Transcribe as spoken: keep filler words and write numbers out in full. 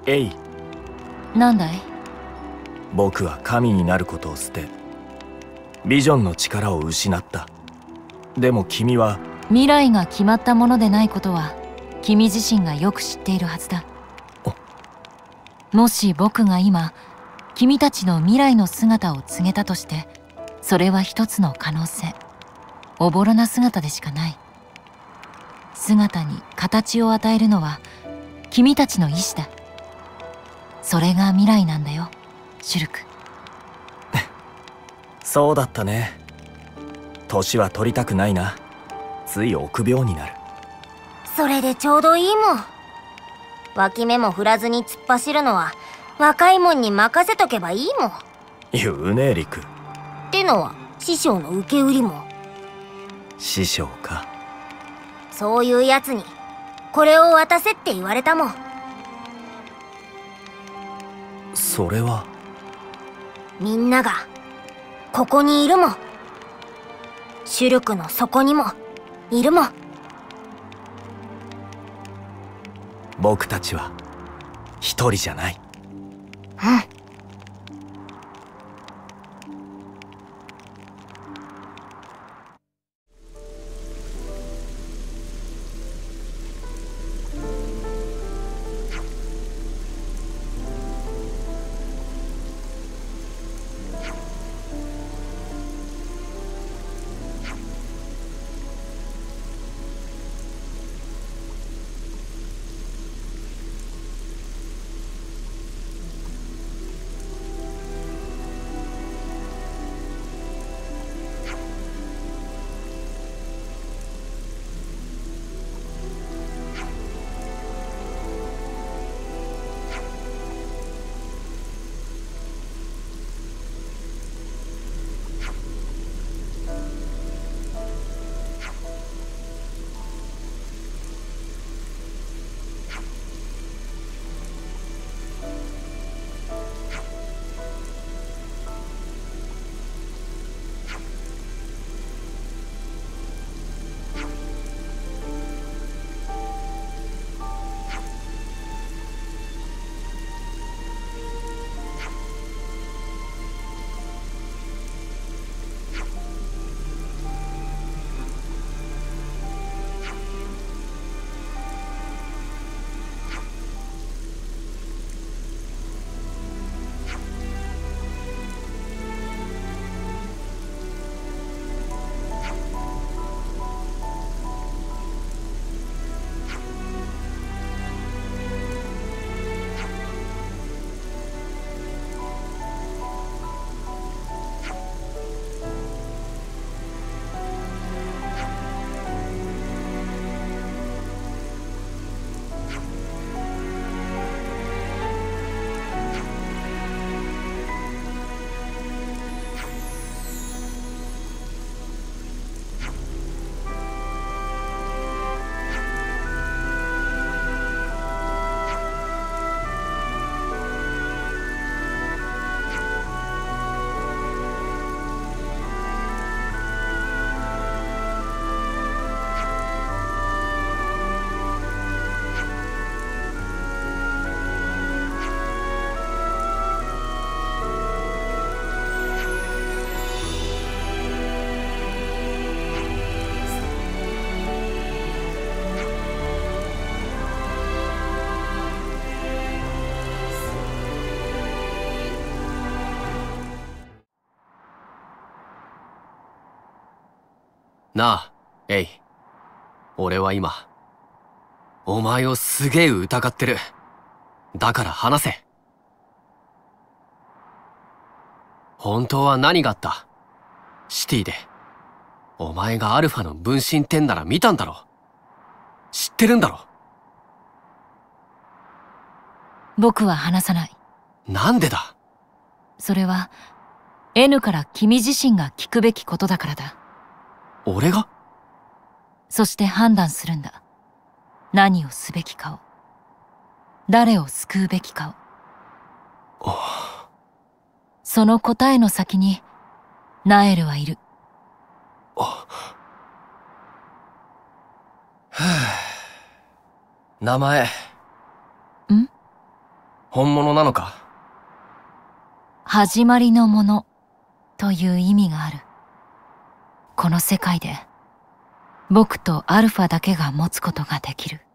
エイ。 なんだい？ 僕は神になることを捨て、ビジョンの力を失った。でも君は未来が決まったものでないことは君自身がよく知っているはずだ。もし僕が今君たちの未来の姿を告げたとして、それは一つの可能性。おぼろな姿でしかない。姿に形を与えるのは君たちの意志だ。それが未来なんだよ、シュルク。 そうだったね。年は取りたくないな。つい臆病になる。 それでちょうどいいもん。脇目も振らずに突っ走るのは若いもんに任せとけばいいもん。 言うね、リク。 ってのは師匠の受け売りも。 師匠か。 そういうやつにこれを渡せって言われたもん。 それはみんながここにいるもん。シュルクの底にもいるもん。 僕たちは一人じゃない。 うん。 なあ、エイ。俺は今、お前をすげえ疑ってる。だから話せ。本当は何があった？シティで。お前がアルファの分身ってんなら見たんだろ。知ってるんだろ。 僕は話さない。 なんでだ？ それは N から君自身が聞くべきことだからだ。 俺が？ そして判断するんだ。何をすべきかを。誰を救うべきかを。その答えの先にナエルはいる。 名前。 ん？ 本物なのか？ 始まりのものという意味がある。この世界で僕とアルファだけが持つことができる。